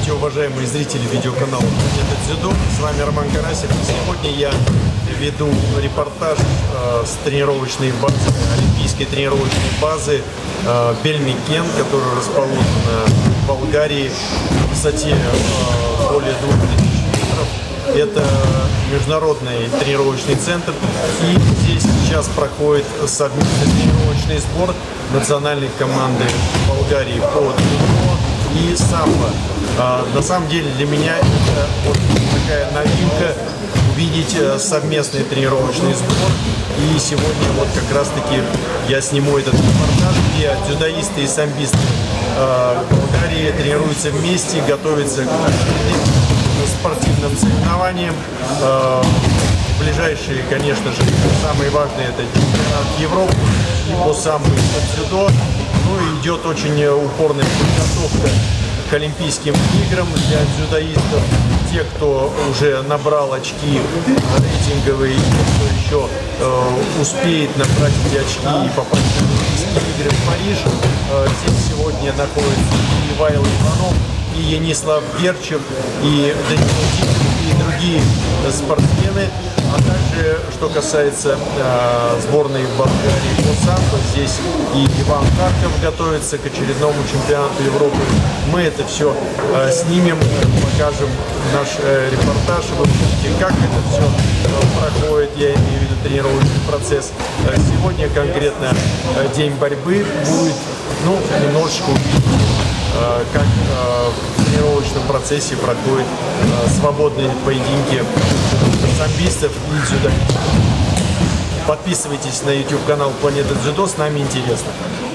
Здравствуйте, уважаемые зрители видеоканала «Планета Дзюдо». С вами Роман Карасев. Сегодня я веду репортаж с тренировочной базы, олимпийской тренировочной базы Бельмикен, которая расположена в Болгарии на высоте более 2000 метров. Это международный тренировочный центр. И здесь сейчас проходит совместный тренировочный сбор национальной команды Болгарии по дзюдо и самбо. На самом деле для меня это вот такая новинка увидеть совместный тренировочный сбор. И сегодня вот как раз таки я сниму этот репортаж, где дзюдоисты и самбисты Болгарии тренируются вместе, готовятся к спортивным соревнованиям. Ближайшие, конечно же, самые важные — это чемпионат Европы и по самбо, и по дзюдо. Ну и идет очень упорная подготовка к Олимпийским играм для дзюдоистов. Те, кто уже набрал очки рейтинговые, и кто еще успеет набрать эти очки и попасть на Олимпийские игры в Париж. Здесь сегодня находятся и Ивайло Иванов, и Янислав Герчев, и Даниил Титов, и другие спортсмены. А также, что касается сборной Болгарии по самбо, здесь и Иван Харков готовится к очередному чемпионату Европы. Мы это все снимем, покажем наш репортаж. Вы увидите, как это все проходит, я имею в виду тренировочный процесс. Сегодня конкретно день борьбы будет, ну, немножечко увидите, как в тренировочном процессе проходят свободные поединки самбистов и дзюдоистов. Подписывайтесь на YouTube канал «Планета Дзюдо», с нами интересно.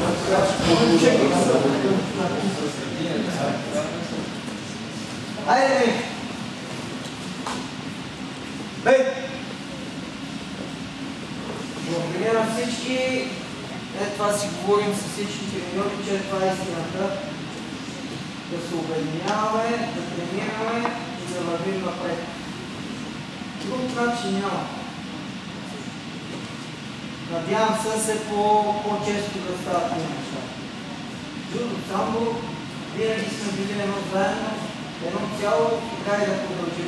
Благодаря всички, това си говорим с всички треньори, че това е истината. Да се обединяваме, да тренираме и да вървим напред. Друг начин няма. Надявам се по-често да стават тези неща. Дзюдо, самбо, винаги сме били едно заедно, едно цяло и трябва да продължим.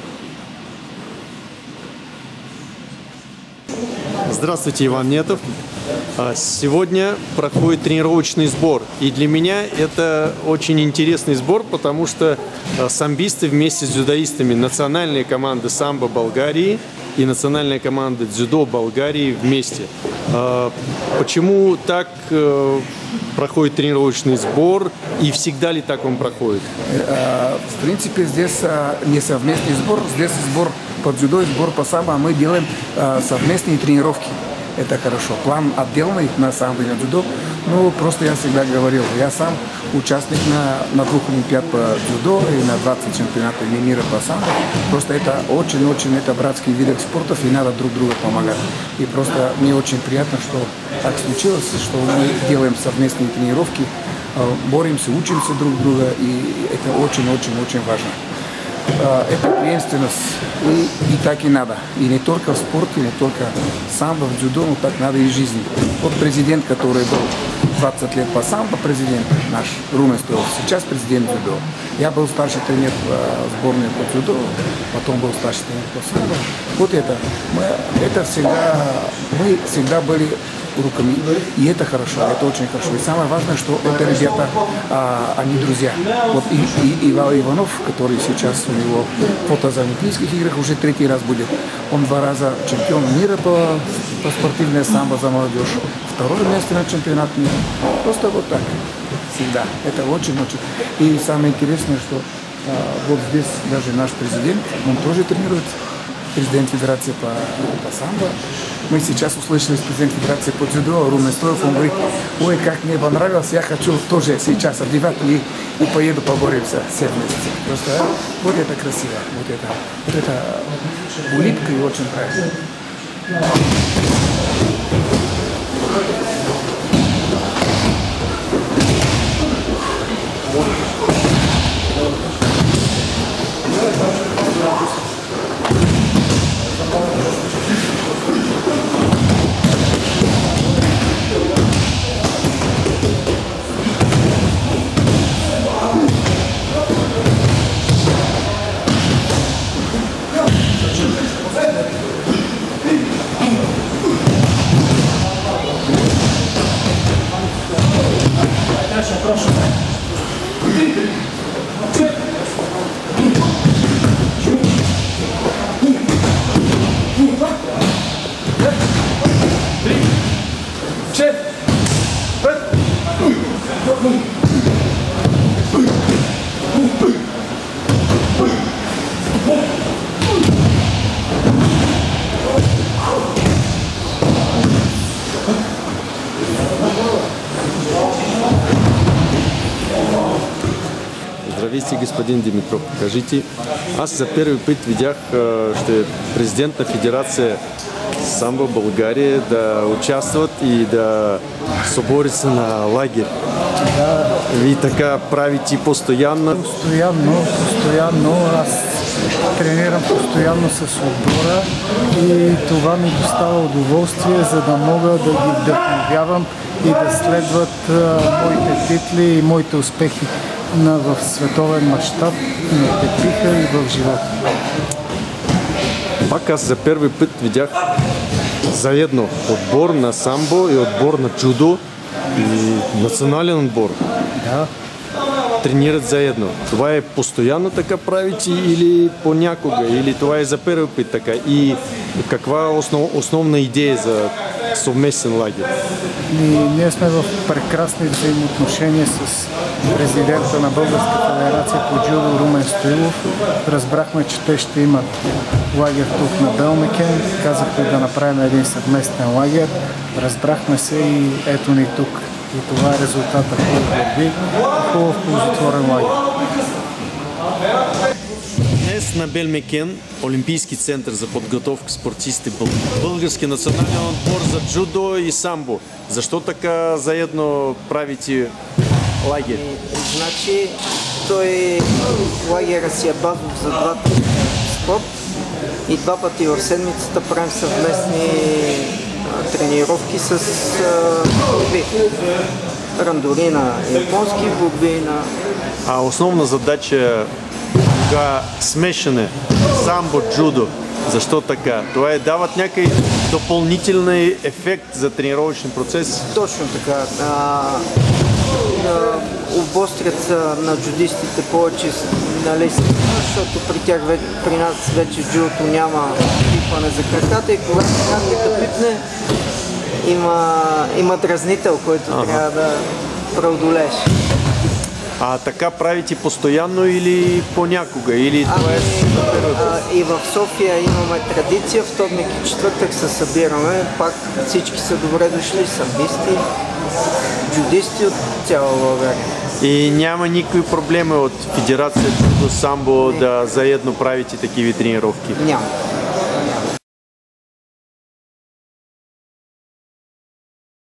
Здравствуйте, Иван Нетов. Сегодня проходит тренировочный сбор. И для меня это очень интересный сбор, потому что самбисты вместе с дзюдоистами, национальные команды самбо Болгарии и национальная команда дзюдо Болгарии вместе. Почему так проходит тренировочный сбор и всегда ли так он проходит? В принципе, здесь не совместный сбор, здесь сбор по дзюдо и сбор по самбо, а мы делаем совместные тренировки. Это хорошо. План отдельный на самбо и на дзюдо. Ну, просто я всегда говорил, я сам участник на 2 олимпиад по дзюдо и на 20 чемпионатов мира по самбо. Просто это очень-очень братский вид спорта, и надо друг другу помогать. И просто мне очень приятно, что так случилось, что мы делаем совместные тренировки, боремся, учимся друг друга, и это очень-очень важно. Это преемственность, и так и надо. И не только в спорте, не только самбо, в дзюдо, но так надо и в жизни. Вот президент, который был 20 лет по самбо, президент наш, Румен Стоилов, сейчас президент дзюдо. Я был старший тренер сборной по дзюдо, потом был старший тренер по самбо. Вот это. Мы всегда были руками, и это хорошо, это очень хорошо. И самое важное, что это ребята, они друзья. Вот и Ивайло Иванов, который сейчас у него фото за Олимпийских играх уже 3-й раз будет. Он 2 раза чемпион мира по спортивной самбо за молодежь. 2-е место на чемпионат мира. Просто вот так. Всегда. Это очень-очень. И самое интересное, что вот здесь даже наш президент, он тоже тренирует. Президент Федерации по самбо. Мы сейчас услышали с президентом Федерации по дзюдо, Румен Стоилов, он говорит, ой, как мне понравилось, я хочу тоже сейчас одевать и поеду поборемся все вместе. Просто вот это красиво, вот это улыбка и очень правильно. Здравейте, господин Димитров. Кажите, аз за първи път видях, ще президент на Федерация самбо България да участват и да събори се на лагер. Да. Вие така правите постоянно? Постоянно. Аз тренирам постоянно с отбора и това ми доставя удоволствие, за да мога да ги вдъхновявам и да следват моите титли и моите успехи в световен мащаб, на тепиха и в живота. Пак аз за първи път видях заедно отбор на самбо и отбор на джудо и национален отбор. Да. Тренират заедно. Това е постоянно така правите или понякога? Или това е за първи път така? И каква е основна идея за съвместен лагер? Ние сме в прекрасни взаимоотношения с президента на Българска федерация по джудо Румен Стоилов. Разбрахме, че те ще имат лагер тук на Белмекен. Казахме да направим един съвместен лагер. Разбрахме се и ето ни тук. И това е резултата, който върви. Хубав ползотворен лагер. Днес на Белмекен, Олимпийски център за подготовка спортисти, Български национален отбор за джудо и самбо. Защо така заедно правите лагер? Значи, лагера си е базов за двата спорт и два пъти в седмицата правим съвместни тренировки с борби. Рандори на японски, борби на... А основна задача кога смешане самбо, джудо. Защо така? Това дават някакъв допълнителен ефект за тренировъчен процес? Точно така. Обострят на джудистите повече на лесните, защото при нас вече джудото няма пипане за краката и когато някой да пипне, има дразнител, който трябва да преодолееш. А така правите постоянно или понякога? Или това е... И в София имаме традиция, вторник и четвъртък се събираме, пак всички са добре дошли, самбисти, джудисти от цяла България. И няма никакви проблеми от Федерация джудо самбо да заедно правите такива тренировки? Няма.